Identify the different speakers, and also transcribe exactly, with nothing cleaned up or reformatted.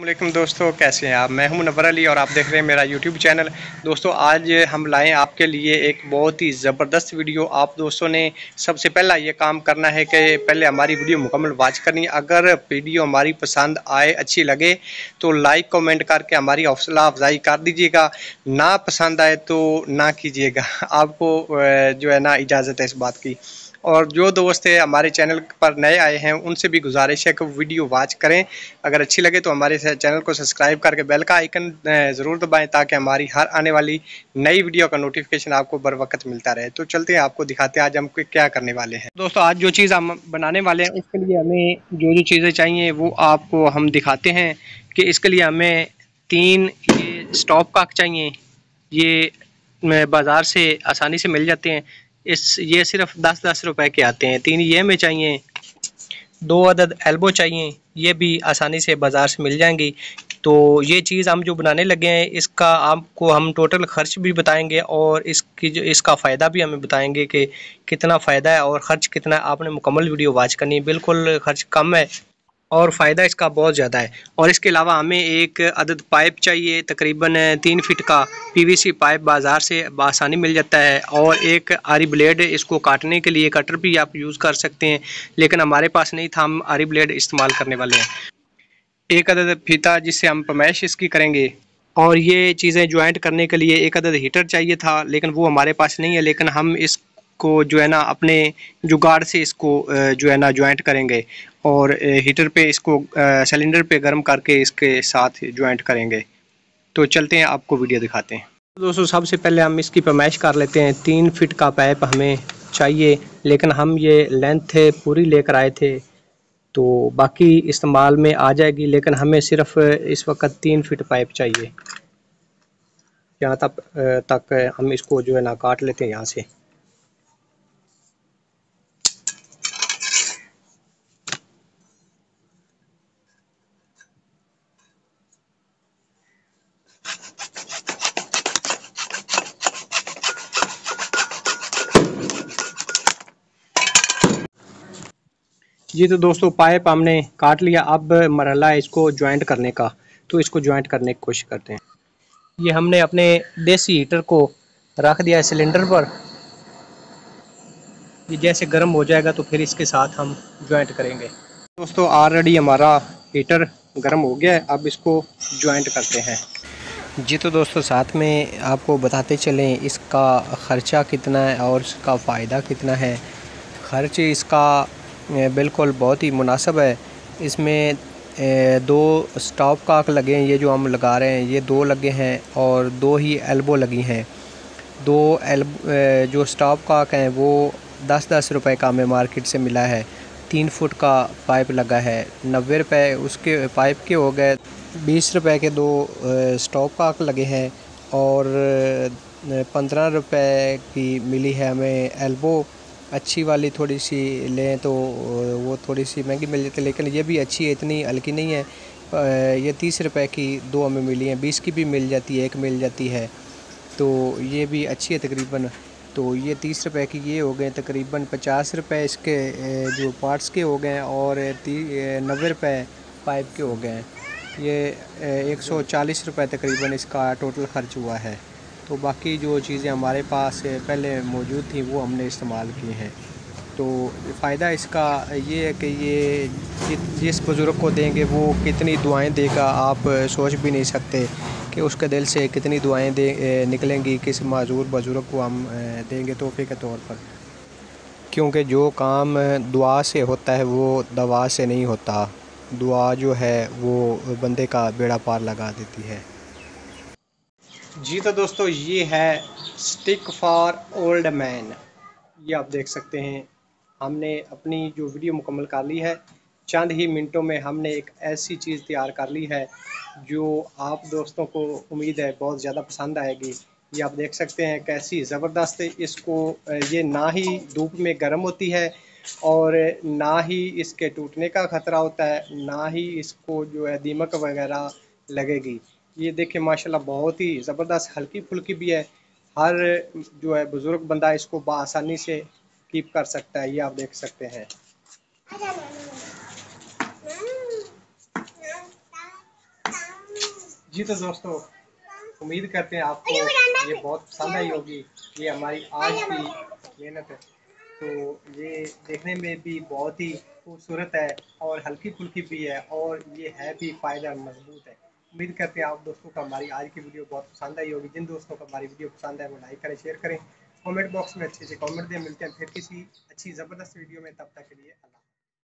Speaker 1: वालेकुम दोस्तों, कैसे हैं आप। मैं हूं मुनव्वर अली और आप देख रहे हैं मेरा यूट्यूब चैनल। दोस्तों आज हम लाए आपके लिए एक बहुत ही ज़बरदस्त वीडियो। आप दोस्तों ने सबसे पहला ये काम करना है कि पहले हमारी वीडियो मुकम्मल वॉच करनी है। अगर वीडियो हमारी पसंद आए, अच्छी लगे तो लाइक कमेंट करके हमारी हौसला अफजाई कर दीजिएगा। ना पसंद आए तो ना कीजिएगा, आपको जो है ना इजाज़त है इस बात की। और जो दोस्त है हमारे चैनल पर नए आए हैं उनसे भी गुजारिश है कि वीडियो वॉच करें। अगर अच्छी लगे तो हमारे चैनल को सब्सक्राइब करके बेल का आइकन ज़रूर दबाएं ताकि हमारी हर आने वाली नई वीडियो का नोटिफिकेशन आपको बर वक्त मिलता रहे। तो चलते हैं, आपको दिखाते हैं आज हम क्या करने वाले हैं। दोस्तों आज जो चीज़ हम बनाने वाले हैं उसके लिए हमें जो जो चीज़ें चाहिए वो आपको हम दिखाते हैं कि इसके लिए हमें तीन ये स्टॉप काक चाहिए। ये बाज़ार से आसानी से मिल जाते हैं। इस ये सिर्फ दस दस रुपए के आते हैं। तीन ये हमें चाहिए। दो अदद एल्बो चाहिए, ये भी आसानी से बाज़ार से मिल जाएंगी। तो ये चीज़ हम जो बनाने लगे हैं इसका आपको हम टोटल ख़र्च भी बताएंगे और इसकी जो इसका फ़ायदा भी हमें बताएंगे कि कितना फ़ायदा है और ख़र्च कितना है। आपने मुकम्मल वीडियो वॉच करनी है, बिल्कुल ख़र्च कम है और फ़ायदा इसका बहुत ज़्यादा है। और इसके अलावा हमें एक अदद पाइप चाहिए, तकरीबन तीन फीट का पीवीसी पाइप बाज़ार से आसानी मिल जाता है। और एक आरी ब्लेड, इसको काटने के लिए कटर भी आप यूज़ कर सकते हैं, लेकिन हमारे पास नहीं था, हम आरी ब्लेड इस्तेमाल करने वाले हैं। एक अदद फीता जिससे हम पमैश इसकी करेंगे। और ये चीज़ें ज्वाइंट करने के लिए एक अदद हीटर चाहिए था, लेकिन वो हमारे पास नहीं है, लेकिन हम इस को जो है ना अपने जुगाड़ से इसको जो है ना ज्वाइंट करेंगे और हीटर पे इसको सिलेंडर पे गर्म करके इसके साथ ज्वाइंट करेंगे। तो चलते हैं, आपको वीडियो दिखाते हैं। दोस्तों सबसे पहले हम इसकी पैमाइश कर लेते हैं। तीन फीट का पाइप हमें चाहिए, लेकिन हम ये लेंथ पूरी लेकर आए थे तो बाकी इस्तेमाल में आ जाएगी, लेकिन हमें सिर्फ इस वक्त तीन फीट पाइप चाहिए। यहाँ तक तक हम इसको जो है ना काट लेते हैं यहाँ से। जी तो दोस्तों पाइप हमने काट लिया। अब मरहला है इसको ज्वाइंट करने का, तो इसको ज्वाइंट करने की कोशिश करते हैं। ये हमने अपने देसी हीटर को रख दिया है सिलेंडर पर। ये जैसे गर्म हो जाएगा तो फिर इसके साथ हम ज्वाइंट करेंगे। दोस्तों ऑलरेडी हमारा हीटर गर्म हो गया है, अब इसको ज्वाइंट करते हैं। जी तो दोस्तों साथ में आपको बताते चलें इसका ख़र्चा कितना है और इसका फ़ायदा कितना है। ख़र्च इसका बिल्कुल बहुत ही मुनासिब है। इसमें दो स्टॉप काक लगे हैं, ये जो हम लगा रहे हैं ये दो लगे हैं और दो ही एल्बो लगी हैं। दो एल्ब जो स्टॉप काक हैं वो दस दस रुपए का हमें मार्केट से मिला है। तीन फुट का पाइप लगा है, नब्बे रुपये उसके पाइप के हो गए। बीस रुपए के दो स्टॉप काक लगे हैं और पंद्रह रुपए की मिली है हमें एल्बो। अच्छी वाली थोड़ी सी लें तो वो थोड़ी सी महंगी मिल जाती है, लेकिन ये भी अच्छी है, इतनी हल्की नहीं है। ये तीस रुपए की दो हमें मिली हैं, बीस की भी मिल जाती है, एक मिल जाती है, तो ये भी अच्छी है तकरीबन। तो ये तीस रुपए की ये हो गए, तकरीबन पचास रुपए इसके जो पार्ट्स के हो गए और नब्बे रुपये पाइप के हो गए। ये एक सौ चालीस रुपये तकरीबन इसका टोटल ख़र्च हुआ है। तो बाकी जो चीज़ें हमारे पास पहले मौजूद थी वो हमने इस्तेमाल की हैं। तो फ़ायदा इसका ये है कि ये जिस बुज़ुर्ग को देंगे वो कितनी दुआएं देगा, आप सोच भी नहीं सकते कि उसके दिल से कितनी दुआएं दे निकलेंगी किस माजूर बुज़ुर्ग को हम देंगे तोहफ़े के तौर पर। क्योंकि जो काम दुआ से होता है वो दवा से नहीं होता। दुआ जो है वो बंदे का बेड़ा पार लगा देती है। जी तो दोस्तों ये है स्टिक फॉर ओल्ड मैन। ये आप देख सकते हैं, हमने अपनी जो वीडियो मुकम्मल कर ली है। चंद ही मिनटों में हमने एक ऐसी चीज़ तैयार कर ली है जो आप दोस्तों को उम्मीद है बहुत ज़्यादा पसंद आएगी। ये आप देख सकते हैं कैसी ज़बरदस्त है। इसको ये ना ही धूप में गर्म होती है और ना ही इसके टूटने का ख़तरा होता है, ना ही इसको जो है दीमक वगैरह लगेगी। ये देखें माशाल्लाह बहुत ही ज़बरदस्त हल्की फुल्की भी है। हर जो है बुज़ुर्ग बंदा इसको बआसानी से कीप कर सकता है। ये आप देख सकते हैं। जी तो दोस्तों, उम्मीद करते हैं आपको ये बहुत पसंद आई होगी। ये हमारी आज की मेहनत है, तो ये देखने में भी बहुत ही खूबसूरत है और हल्की फुल्की भी है, और ये है भी पायदार मजबूत है। उम्मीद करते हैं आप दोस्तों को हमारी आज की वीडियो बहुत पसंद आई होगी। जिन दोस्तों को हमारी वीडियो पसंद है वो लाइक करें, शेयर करें, कमेंट बॉक्स में अच्छे से कमेंट दें। मिलते हैं फिर किसी अच्छी ज़बरदस्त वीडियो में, तब तक के लिए अल्लाह।